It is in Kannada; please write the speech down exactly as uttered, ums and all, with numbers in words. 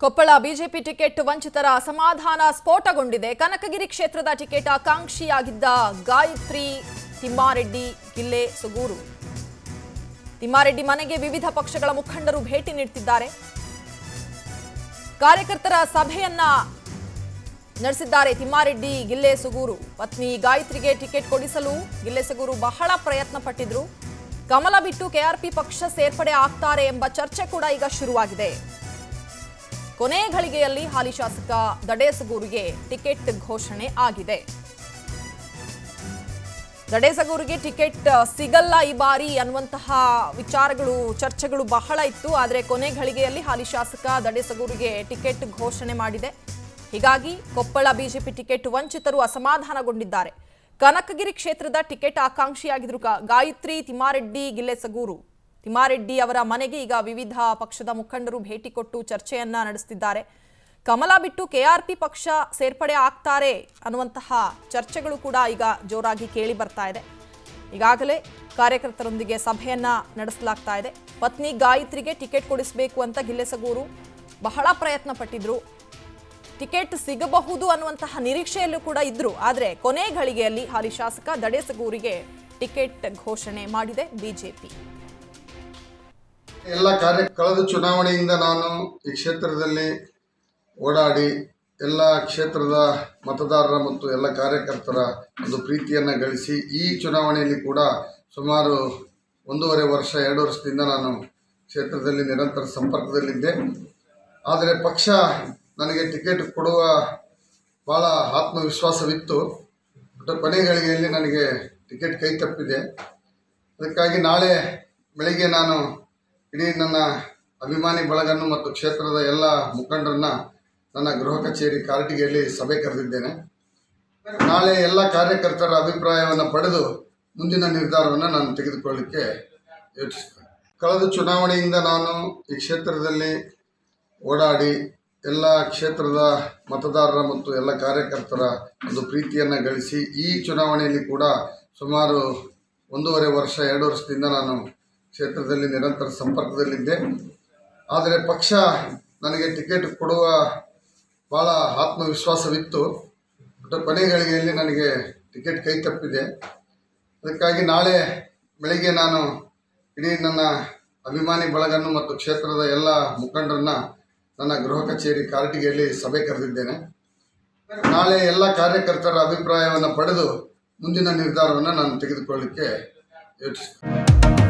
ಕೊಪ್ಪಳ ಬಿಜೆಪಿ ಟಿಕೆಟ್ ವಂಚಿತರ ಅಸಮಾಧಾನ ಸ್ಫೋಟಗೊಂಡಿದೆ. ಕನಕಗಿರಿ ಕ್ಷೇತ್ರದ ಟಿಕೆಟ್ ಆಕಾಂಕ್ಷಿಯಾಗಿದ್ದ ಗಾಯತ್ರಿ ತಿಮ್ಮಾರೆಡ್ಡಿ ಗಿಲ್ಲೆ ಸುಗೂರು ತಿಮ್ಮಾರೆಡ್ಡಿ ಮನೆಗೆ ವಿವಿಧ ಪಕ್ಷಗಳ ಮುಖಂಡರು ಭೇಟಿ ನೀಡುತ್ತಿದ್ದಾರೆ. ಕಾರ್ಯಕರ್ತರ ಸಭೆಯನ್ನ ನಡೆಸಿದ್ದಾರೆ. ತಿಮ್ಮಾರೆಡ್ಡಿ ಗಿಲ್ಲೆ ಸುಗೂರು ಪತ್ನಿ ಗಾಯತ್ರಿಗೆ ಟಿಕೆಟ್ ಕೊಡಿಸಲು ಗಿಲ್ಲೆ ಸುಗೂರು ಬಹಳ ಪ್ರಯತ್ನ ಪಟ್ಟಿದ್ರು. ಕಮಲ ಬಿಟ್ಟು ಕೆಆರ್ಪಿ ಪಕ್ಷ ಸೇರ್ಪಡೆ ಆಗ್ತಾರೆ ಎಂಬ ಚರ್ಚೆ ಕೂಡ ಈಗ ಶುರುವಾಗಿದೆ. ಕೊನೆ ಘಳಿಗೆಯಲ್ಲಿ ಹಾಲಿ ಶಾಸಕ ದಡೇಸಗೂರಿಗೆ ಟಿಕೆಟ್ ಘೋಷಣೆ ಆಗಿದೆ. ದಡೇಸಗೂರಿಗೆ ಟಿಕೆಟ್ ಸಿಗಲ್ಲ ಈ ಬಾರಿ ಅನ್ನುವಂತಹ ವಿಚಾರಗಳು ಚರ್ಚೆಗಳು ಬಹಳ ಇತ್ತು. ಆದರೆ ಕೊನೆ ಘಳಿಗೆಯಲ್ಲಿ ಹಾಲಿ ಶಾಸಕ ದಡೇಸಗೂರಿಗೆ ಟಿಕೆಟ್ ಘೋಷಣೆ ಮಾಡಿದೆ. ಹೀಗಾಗಿ ಕೊಪ್ಪಳ ಬಿಜೆಪಿ ಟಿಕೆಟ್ ವಂಚಿತರು ಅಸಮಾಧಾನಗೊಂಡಿದ್ದಾರೆ. ಕನಕಗಿರಿ ಕ್ಷೇತ್ರದ ಟಿಕೆಟ್ ಆಕಾಂಕ್ಷಿಯಾಗಿದ್ರು ಗಾಯತ್ರಿ ತಿಮ್ಮಾರೆಡ್ಡಿ ಗಿಲ್ಲೆ ಸುಗೂರು ತಿಮ್ಮಾರೆಡ್ಡಿ ಅವರ ಮನೆಗೆ ಈಗ ವಿವಿಧ ಪಕ್ಷದ ಮುಖಂಡರು ಭೇಟಿ ಕೊಟ್ಟು ಚರ್ಚೆಯನ್ನ ನಡೆಸುತ್ತಿದ್ದಾರೆ. ಕಮಲ ಬಿಟ್ಟು ಕೆಆರ್ಪಿ ಪಕ್ಷ ಸೇರ್ಪಡೆ ಆಗ್ತಾರೆ ಅನ್ನುವಂತಹ ಚರ್ಚೆಗಳು ಕೂಡ ಈಗ ಜೋರಾಗಿ ಕೇಳಿ ಬರ್ತಾ ಇದೆ. ಈಗಾಗಲೇ ಕಾರ್ಯಕರ್ತರೊಂದಿಗೆ ಸಭೆಯನ್ನ ನಡೆಸಲಾಗ್ತಾ ಇದೆ. ಪತ್ನಿ ಗಾಯತ್ರಿಗೆ ಟಿಕೆಟ್ ಕೊಡಿಸಬೇಕು ಅಂತ ಗಿಲ್ಲೆ ಸುಗೂರು ಬಹಳ ಪ್ರಯತ್ನ ಪಟ್ಟಿದ್ರು. ಟಿಕೆಟ್ ಸಿಗಬಹುದು ಅನ್ನುವಂತಹ ನಿರೀಕ್ಷೆಯಲ್ಲೂ ಕೂಡ ಇದ್ರು. ಆದರೆ ಕೊನೆ ಘಳಿಗೆಯಲ್ಲಿ ಹಾಲಿ ಶಾಸಕ ದಡೇಸಗೂರಿಗೆ ಟಿಕೆಟ್ ಘೋಷಣೆ ಮಾಡಿದೆ ಬಿಜೆಪಿ. ಎಲ್ಲ ಕಾರ್ಯ ಕಳೆದ ಚುನಾವಣೆಯಿಂದ ನಾನು ಈ ಕ್ಷೇತ್ರದಲ್ಲಿ ಓಡಾಡಿ ಎಲ್ಲ ಕ್ಷೇತ್ರದ ಮತದಾರರ ಮತ್ತು ಎಲ್ಲ ಕಾರ್ಯಕರ್ತರ ಒಂದು ಪ್ರೀತಿಯನ್ನು ಗಳಿಸಿ ಈ ಚುನಾವಣೆಯಲ್ಲಿ ಕೂಡ ಸುಮಾರು ಒಂದೂವರೆ ವರ್ಷ ಎರಡು ವರ್ಷದಿಂದ ನಾನು ಕ್ಷೇತ್ರದಲ್ಲಿ ನಿರಂತರ ಸಂಪರ್ಕದಲ್ಲಿದ್ದೆ. ಆದರೆ ಪಕ್ಷ ನನಗೆ ಟಿಕೆಟ್ ಕೊಡುವ ಭಾಳ ಆತ್ಮವಿಶ್ವಾಸವಿತ್ತು. ಬಟ್ ಕೊನೆ ಗಳಿಗೆಯಲ್ಲಿ ನನಗೆ ಟಿಕೆಟ್ ಕೈ ತಪ್ಪಿದೆ. ಅದಕ್ಕಾಗಿ ನಾಳೆ ಬೆಳಿಗ್ಗೆ ನಾನು ಇಡೀ ನನ್ನ ಅಭಿಮಾನಿ ಬಳಗನ್ನು ಮತ್ತು ಕ್ಷೇತ್ರದ ಎಲ್ಲ ಮುಖಂಡರನ್ನ ನನ್ನ ಗೃಹ ಕಚೇರಿ ಕಾರಟಗಿಯಲ್ಲಿ ಸಭೆ ಕರೆದಿದ್ದೇನೆ. ನಾಳೆ ಎಲ್ಲ ಕಾರ್ಯಕರ್ತರ ಅಭಿಪ್ರಾಯವನ್ನು ಪಡೆದು ಮುಂದಿನ ನಿರ್ಧಾರವನ್ನು ನಾನು ತೆಗೆದುಕೊಳ್ಳಲಿಕ್ಕೆ ಯೋಚಿಸ್ತೇನೆ. ಕಳೆದ ಚುನಾವಣೆಯಿಂದ ನಾನು ಈ ಕ್ಷೇತ್ರದಲ್ಲಿ ಓಡಾಡಿ ಎಲ್ಲ ಕ್ಷೇತ್ರದ ಮತದಾರರ ಮತ್ತು ಎಲ್ಲ ಕಾರ್ಯಕರ್ತರ ಒಂದು ಪ್ರೀತಿಯನ್ನು ಗಳಿಸಿ ಈ ಚುನಾವಣೆಯಲ್ಲಿ ಕೂಡ ಸುಮಾರು ಒಂದೂವರೆ ವರ್ಷ ಎರಡು ವರ್ಷದಿಂದ ನಾನು ಕ್ಷೇತ್ರದಲ್ಲಿ ನಿರಂತರ ಸಂಪರ್ಕದಲ್ಲಿದ್ದೆ. ಆದರೆ ಪಕ್ಷ ನನಗೆ ಟಿಕೆಟ್ ಕೊಡುವ ಭಾಳ ಆತ್ಮವಿಶ್ವಾಸವಿತ್ತು. ಬಟ್ ಕೊನೆ ಗಳಿಗೆಯಲ್ಲಿ ನನಗೆ ಟಿಕೆಟ್ ಕೈ ತಪ್ಪಿದೆ. ಅದಕ್ಕಾಗಿ ನಾಳೆ ಬೆಳಿಗ್ಗೆ ನಾನು ಇಡೀ ನನ್ನ ಅಭಿಮಾನಿ ಬಳಗನ್ನು ಮತ್ತು ಕ್ಷೇತ್ರದ ಎಲ್ಲ ಮುಖಂಡರನ್ನ ನನ್ನ ಗೃಹ ಕಚೇರಿ ಕಾರಟಗಿಯಲ್ಲಿ ಸಭೆ ಕರೆದಿದ್ದೇನೆ. ನಾಳೆ ಎಲ್ಲ ಕಾರ್ಯಕರ್ತರ ಅಭಿಪ್ರಾಯವನ್ನು ಪಡೆದು ಮುಂದಿನ ನಿರ್ಧಾರವನ್ನು ನಾನು ತೆಗೆದುಕೊಳ್ಳಲಿಕ್ಕೆ ಯೋಚಿಸ್ತೇನೆ.